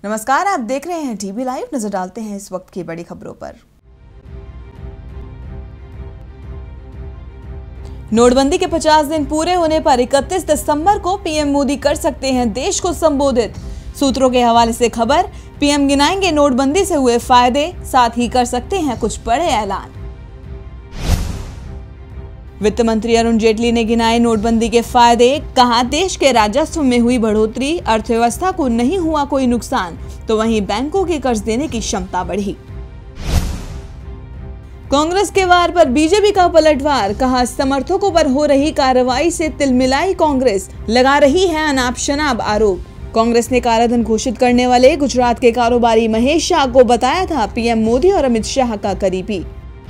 नमस्कार, आप देख रहे हैं टीवी लाइव। नजर डालते हैं इस वक्त की बड़ी खबरों पर। नोटबंदी के 50 दिन पूरे होने पर 31 दिसंबर को पीएम मोदी कर सकते हैं देश को संबोधित। सूत्रों के हवाले से खबर, पीएम गिनाएंगे नोटबंदी से हुए फायदे, साथ ही कर सकते हैं कुछ बड़े ऐलान। वित्त मंत्री अरुण जेटली ने गिनाए नोटबंदी के फायदे, कहा देश के राजस्व में हुई बढ़ोतरी, अर्थव्यवस्था को नहीं हुआ कोई नुकसान, तो वहीं बैंकों के कर्ज देने की क्षमता बढ़ी। कांग्रेस के वार पर बीजेपी का पलटवार, कहा समर्थकों पर हो रही कार्रवाई से तिलमिलाई कांग्रेस, लगा रही है अनाप शनाप आरोप। कांग्रेस ने काराधन घोषित करने वाले गुजरात के कारोबारी महेश शाह को बताया था पीएम मोदी और अमित शाह का करीबी।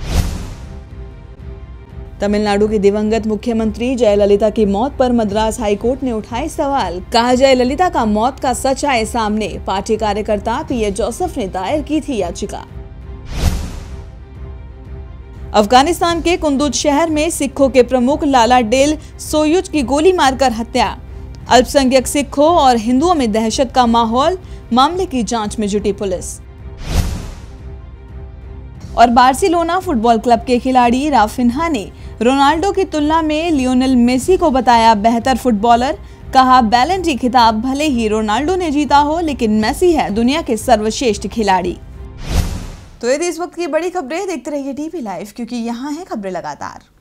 तमिलनाडु की दिवंगत मुख्यमंत्री जयललिता की मौत पर मद्रास हाईकोर्ट ने उठाए सवाल, कहा जयललिता का मौत का सच आए सामने। पार्टी कार्यकर्ता पीए जोसेफ ने दायर की थी याचिका। अफगानिस्तान के कुंदुज शहर में सिखों के प्रमुख लाला डेल सोयुज की गोली मारकर हत्या। अल्पसंख्यक सिखों और हिंदुओं में दहशत का माहौल, मामले की जांच में जुटी पुलिस। और बार्सिलोना फुटबॉल क्लब के खिलाड़ी राफिन्हा ने रोनाल्डो की तुलना में लियोनेल मेसी को बताया बेहतर फुटबॉलर, कहा बैलन डी खिताब भले ही रोनाल्डो ने जीता हो, लेकिन मेसी है दुनिया के सर्वश्रेष्ठ खिलाड़ी। तो ये थी इस वक्त की बड़ी खबरें। देखते रहिए टीवी लाइव, क्योंकि यहाँ है खबरें लगातार।